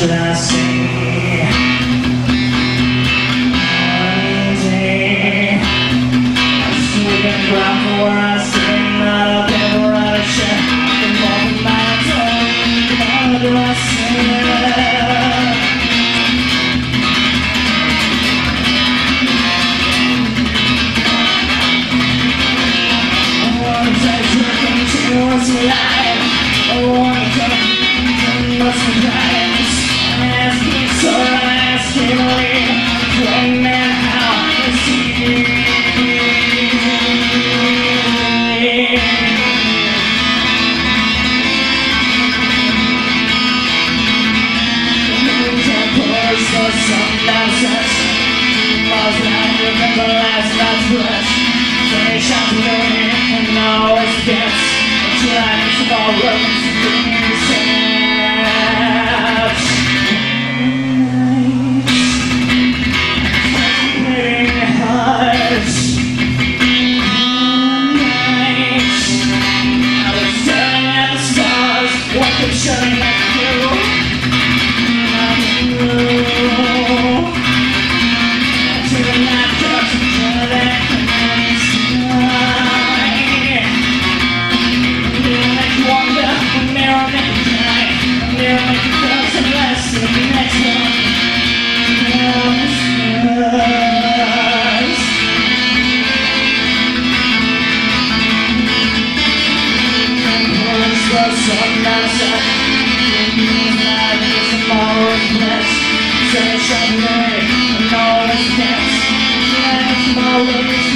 should I say? One day I'm sleeping ground for where I sit, not a paper rush. I'm walking my tongue, what do I say? What's life? I wanna come what's price? Ask me so I ask you to leave. Blame me how I see. The moon's a push, so sometimes such. Last night, remember last night's brush. Finish up the and always gets. Trying to fall rooms in the steps. Fascinating hearts. I was staring at the stars, what could shine at you? To the night cups, to that sometimes tomorrow's blessed. Sunshine, and always dance. Tomorrow's